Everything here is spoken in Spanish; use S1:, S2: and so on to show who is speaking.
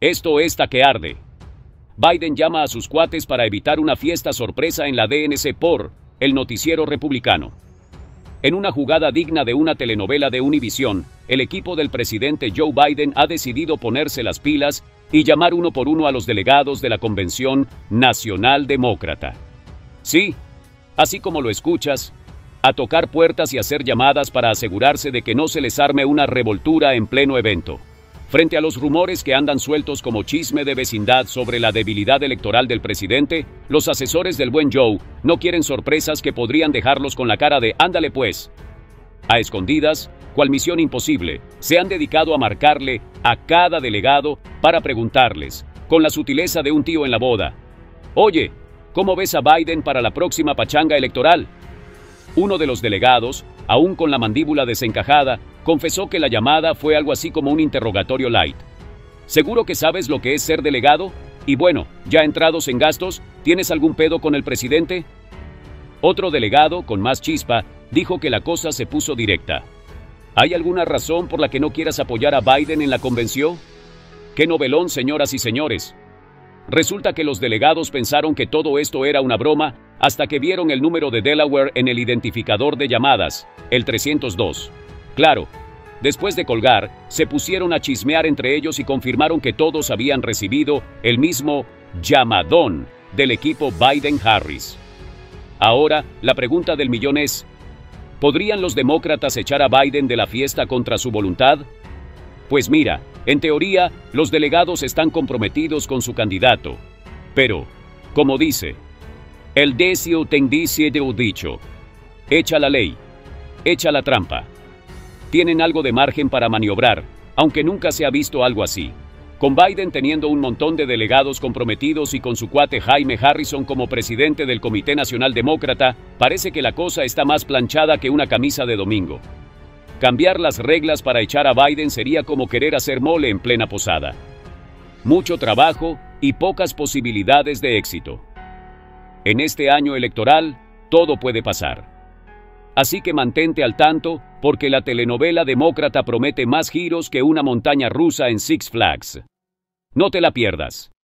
S1: Esto está que arde. Biden llama a sus cuates para evitar una fiesta sorpresa en la DNC por el noticiero republicano. En una jugada digna de una telenovela de Univision, el equipo del presidente Joe Biden ha decidido ponerse las pilas y llamar uno por uno a los delegados de la Convención Nacional Demócrata. Sí, así como lo escuchas, a tocar puertas y hacer llamadas para asegurarse de que no se les arme una revoltura en pleno evento. Frente a los rumores que andan sueltos como chisme de vecindad sobre la debilidad electoral del presidente, los asesores del buen Joe no quieren sorpresas que podrían dejarlos con la cara de «ándale pues». A escondidas, cual misión imposible, se han dedicado a marcarle a cada delegado para preguntarles, con la sutileza de un tío en la boda: «Oye, ¿cómo ves a Biden para la próxima pachanga electoral?». Uno de los delegados, aún con la mandíbula desencajada, confesó que la llamada fue algo así como un interrogatorio light. ¿Seguro que sabes lo que es ser delegado? Y bueno, ya entrados en gastos, ¿tienes algún pedo con el presidente? Otro delegado, con más chispa, dijo que la cosa se puso directa. ¿Hay alguna razón por la que no quieras apoyar a Biden en la convención? ¡Qué novelón, señoras y señores! Resulta que los delegados pensaron que todo esto era una broma hasta que vieron el número de Delaware en el identificador de llamadas, el 302. Claro, después de colgar, se pusieron a chismear entre ellos y confirmaron que todos habían recibido el mismo llamadón del equipo Biden-Harris. Ahora, la pregunta del millón es: ¿podrían los demócratas echar a Biden de la fiesta contra su voluntad? Pues mira, en teoría, los delegados están comprometidos con su candidato. Pero, como dice, el decio tendicie de dicho, echa la ley, echa la trampa. Tienen algo de margen para maniobrar, aunque nunca se ha visto algo así. Con Biden teniendo un montón de delegados comprometidos y con su cuate Jaime Harrison como presidente del Comité Nacional Demócrata, parece que la cosa está más planchada que una camisa de domingo. Cambiar las reglas para echar a Biden sería como querer hacer mole en plena posada. Mucho trabajo y pocas posibilidades de éxito. En este año electoral, todo puede pasar. Así que mantente al tanto, porque la telenovela demócrata promete más giros que una montaña rusa en Six Flags. No te la pierdas.